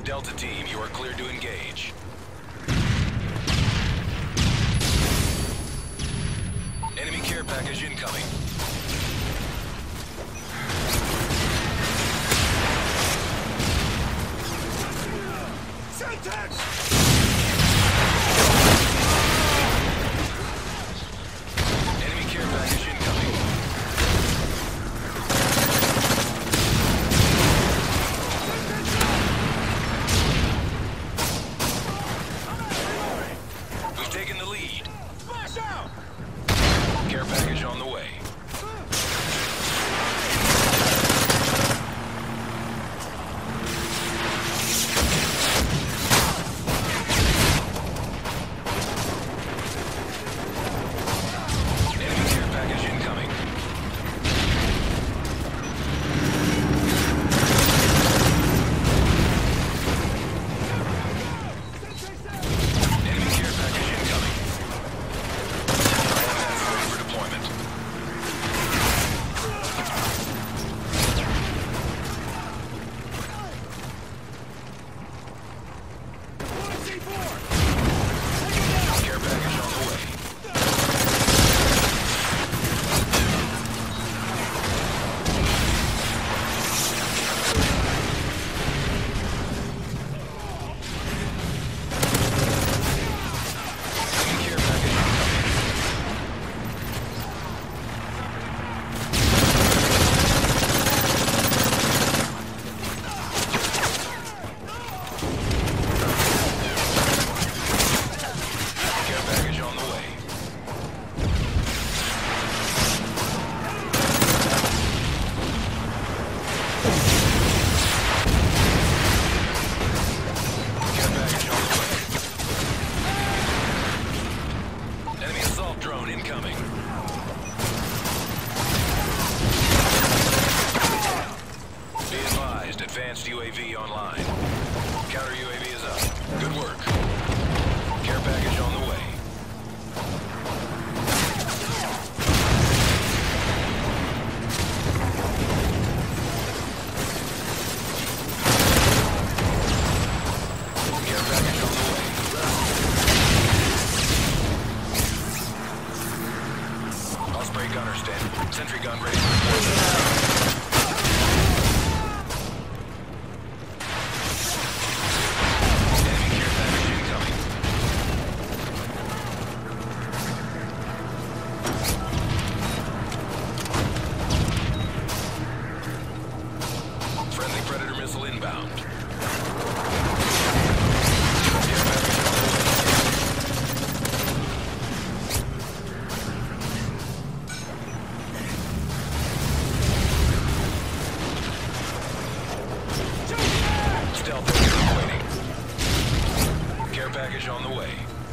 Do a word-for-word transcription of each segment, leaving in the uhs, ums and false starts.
Delta team, you are cleared to engage. Enemy care package incoming. Enemy care package incoming. We've taken the lead. Smash out! Care package on the way. Enemy care package incoming. Enemy care package incoming. Ready for deployment. Care package on the way. Enemy care package incoming. Care package on the way. Care package on the way. Enemy assault drone incoming. Be advised, advanced U A V online. Counter U A V is up. Good work. Care package on the way. Care package on the way. Osprey gunner stand. Sentry gun ready for deployment. Enemy care package incoming. Friendly Predator missile inbound. Care package on the way. Stealth engine waiting. Care package on the way.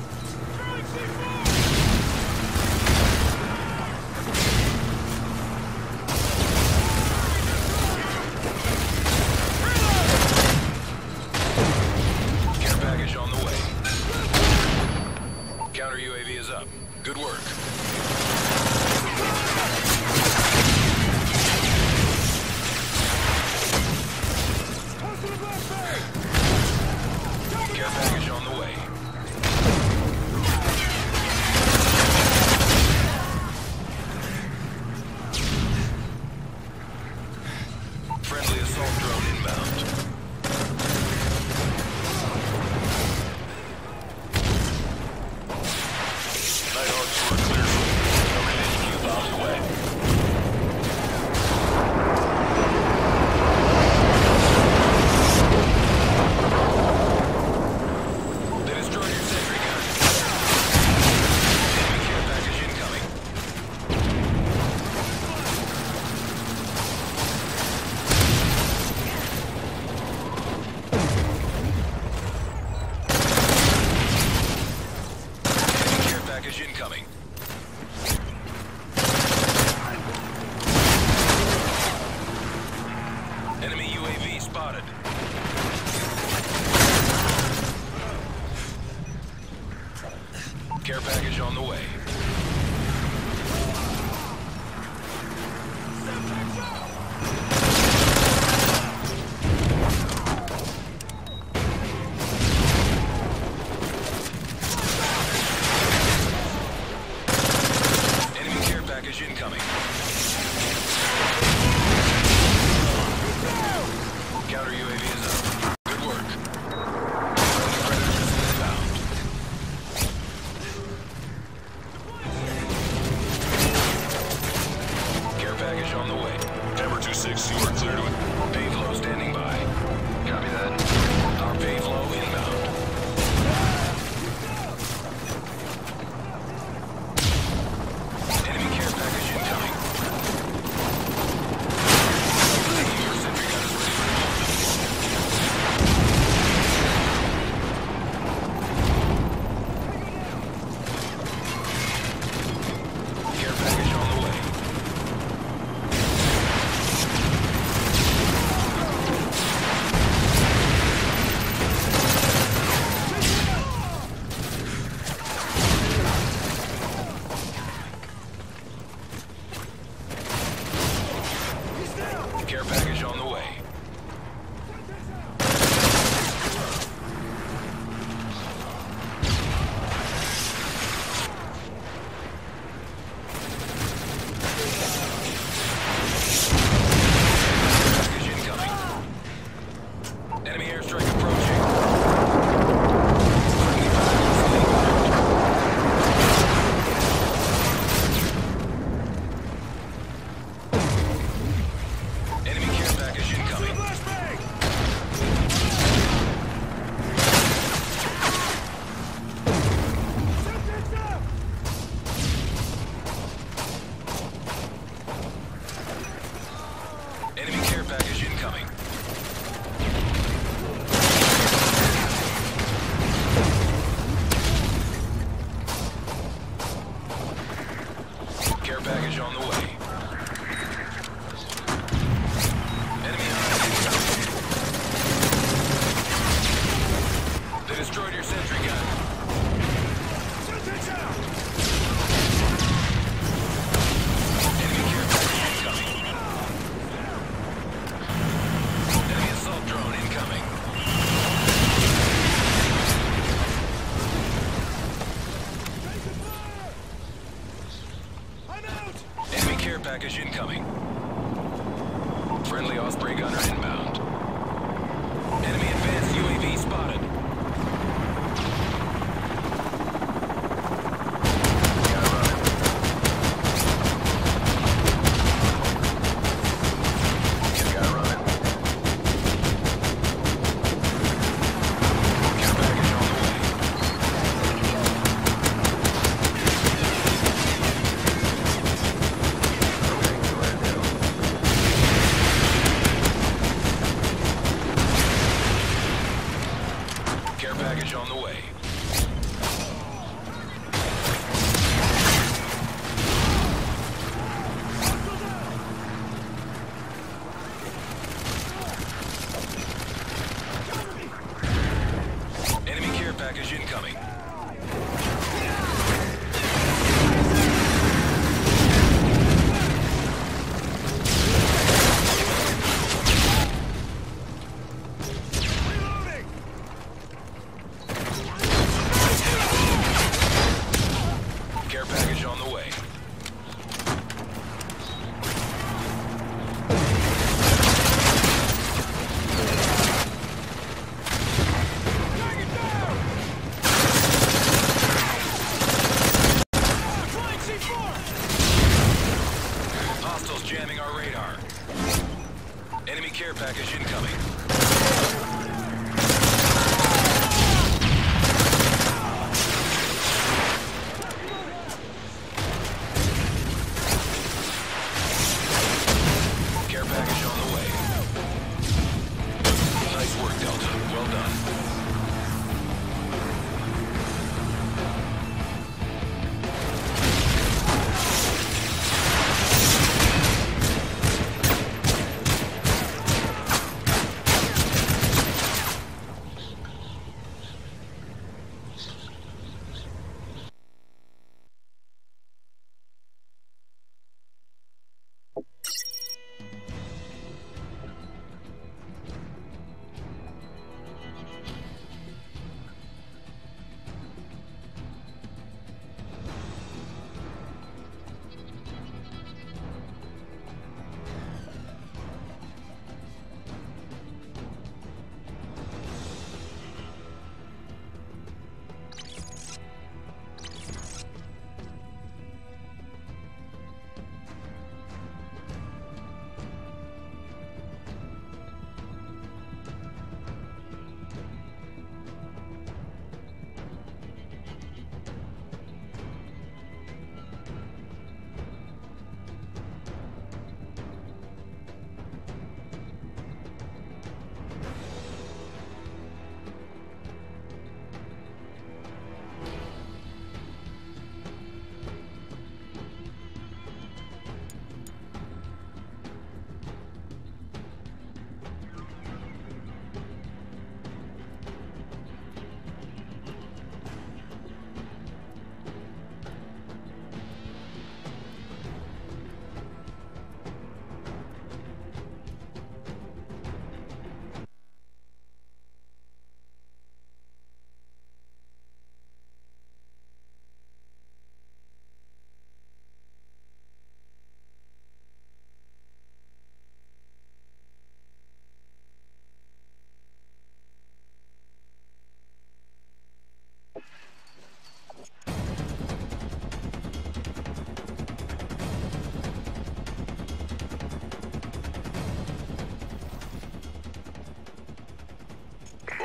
Care package on the way. Counter U A V is up. Good work. Care package on the way. Friendly assault drone inbound. Nighthawks were clear. No remaining few miles away. They destroyed your sentry gun. Enemy care package incoming. Enemy care package incoming. Enemy U A V spotted. Care package on the way. Counter U A V is up. Good work. Friendly Predator missile inbound. Care package on the way. Hammer two six, you are clear to it. Payflow standing by. Copy that. Our Payflow inbound. Enemy care package incoming. Your sentry gun is ready for deployment. Care package on the way. Care package on the way. Package incoming. Enemy airstrike approaching. Friendly Predator inbound. Enemy care package incoming. Enemy care package incoming. Care package on the way. Enemy incoming. They destroyed your sentry gun. Enemy care package incoming. Enemy assault drone incoming. Enemy care package incoming. Friendly Osprey gunner inbound. Enemy advanced U A V spotted. Gotta run it. You gotta run it. Care package on the way. Okay, go ahead now. Care package on the way. Enemy care package incoming.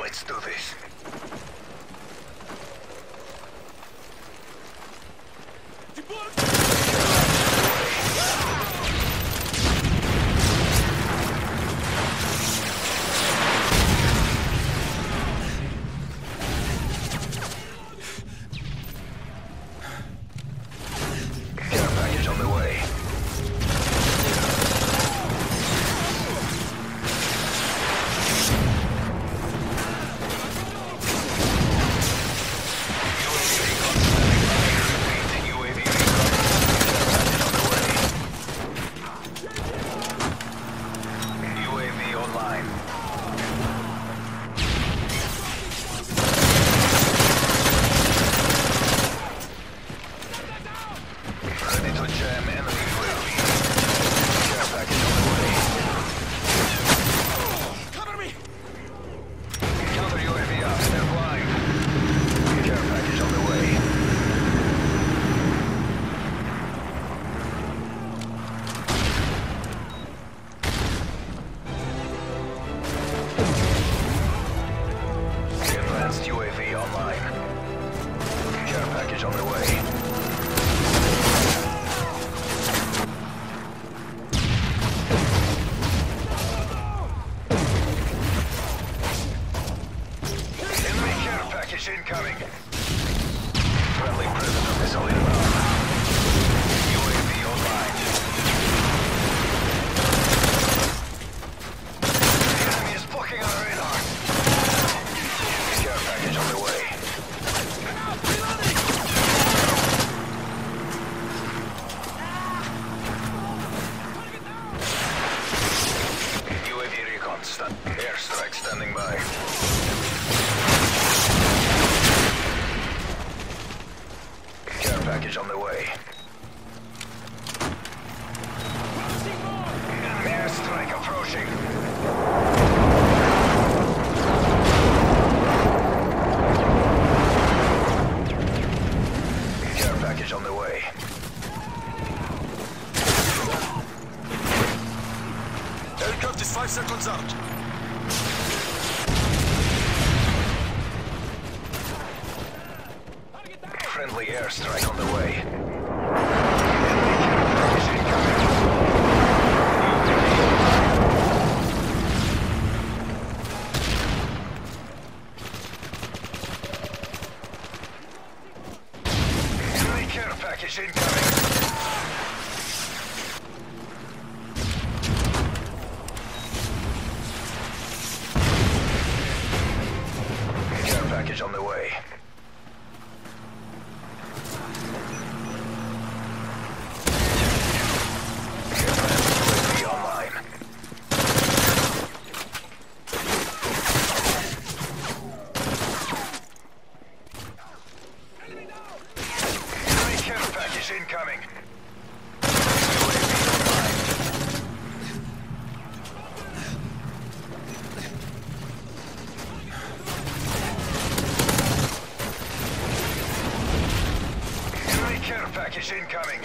Let's do this. Care package on the way. U A V online. Care package on the way. Enemy care package incoming. Friendly Predator missile inbound. U A V online. The enemy is blocking our radar. Care package on the way. U A V recon stand. Airstrike standing by. Care package on the way. Enemy airstrike approaching. Package on the way. Aircraft is five seconds out. Friendly airstrike on the way. Package incoming. Enemy care package incoming. Care package on the way. Incoming. U A V online. Enemy care package incoming.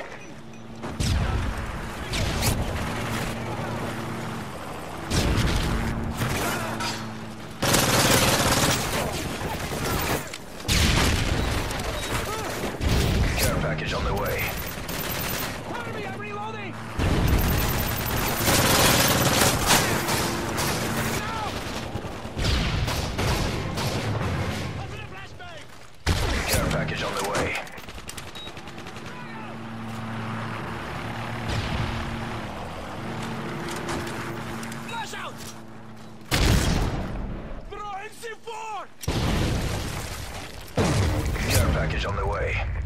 Care package on the way. Cover me, I'm reloading! Care package on the way. Flash out! Throw in C four! Care package on the way.